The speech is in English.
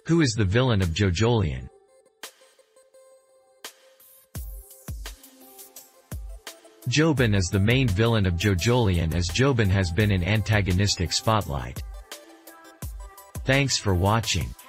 Who is the villain of JoJolion? Jobin is the main villain of JoJolion, as Jobin has been in antagonistic spotlight. Thanks for watching.